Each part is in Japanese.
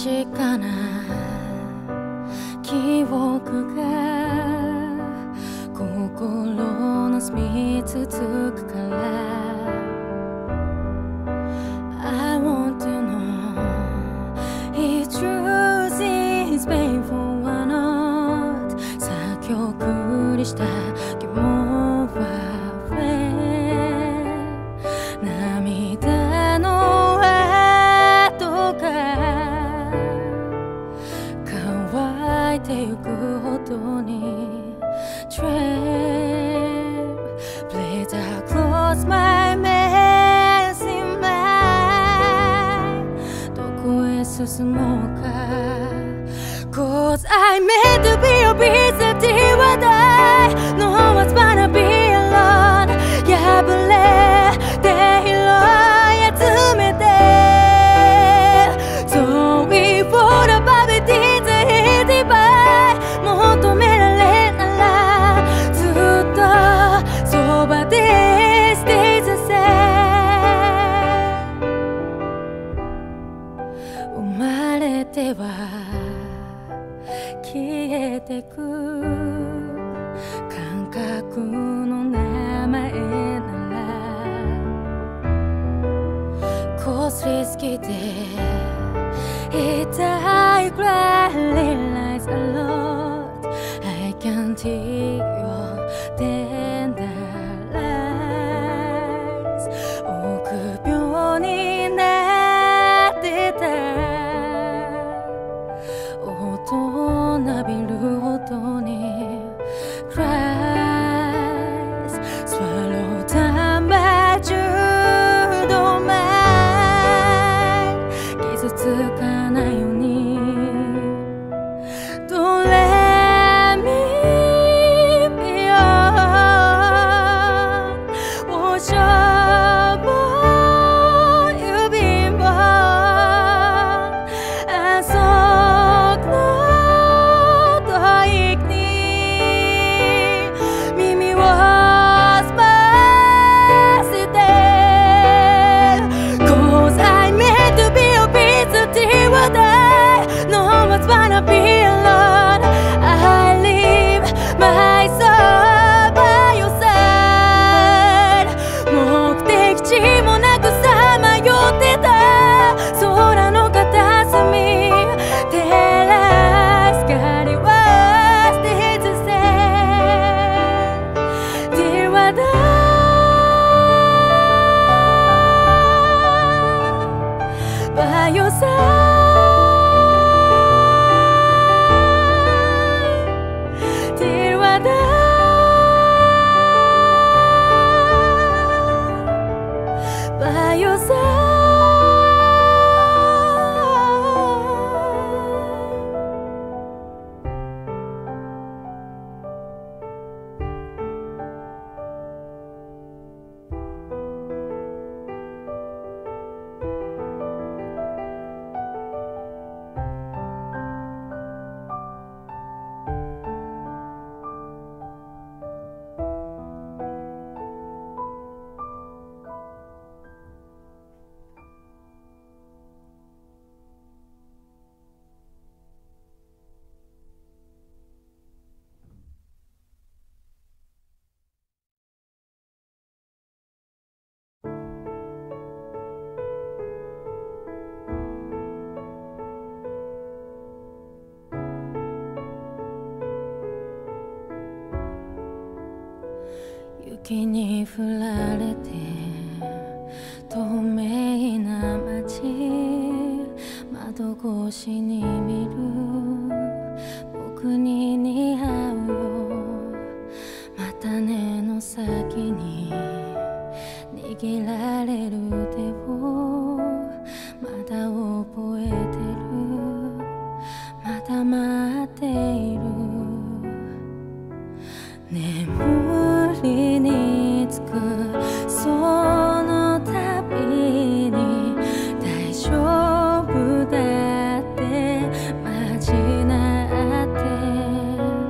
確かな記憶が心の住み続くから I want to know if truth is painful or not 先送りした疑問は涙の跡が乾いてゆくほどに Trail Please close my messy mind どこへ進もうか Cause I meant to be a piece of tea what I No one's gonna be alone 破れて拾い集めて Sorry for the bad deeds I hate by 求められならずっとそばで Stay the same 生まれては消えてく感覚の名前ならこすりつけて痛いくらい Realize a lot I can't hear your tender lies 臆病になってた大人びるほどに Cries Swallow down but you don't mind 傷つかないように Don't let me be on 我什么有病吗 安息の吐息に耳を澄ませて Cause I meant to be a piece of tea what I No one's gonna be alone I leave my soul by your side 目的地もなくさまよってた空の片隅照らす光は Stay the same Dear what I by your side Dear what I by your side雪に降られて透明な街窓越しに見る僕に似合うよまた根の先に握られる手をまだ覚えてるまだ待っている眠りにつくその度に大丈夫だってまじなって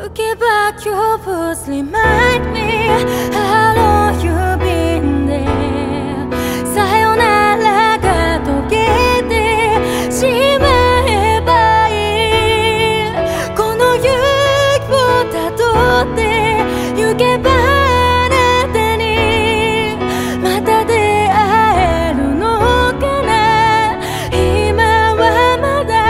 Looking back, your words remind me how long you've been there. さよならが溶けてしまえばいい。この勇気をたどって行けばあなたにまた出会えるのかな。今はまだ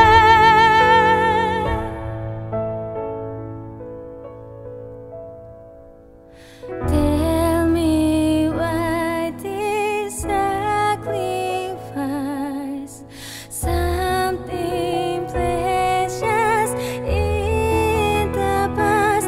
Tell me why this sacrifice something precious in the past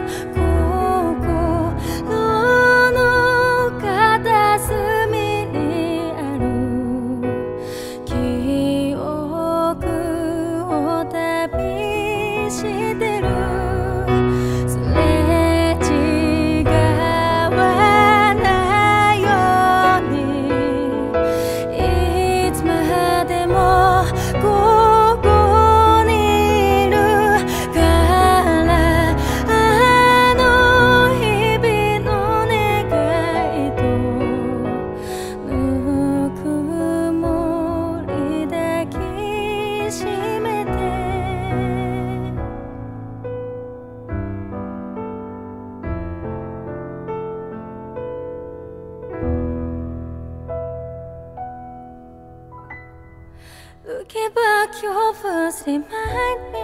心の片隅にある記憶を旅してるすれ違わないようにいつまでもここにいるからあの日々の願いとぬくもり抱きしめてLooking back, your words remind me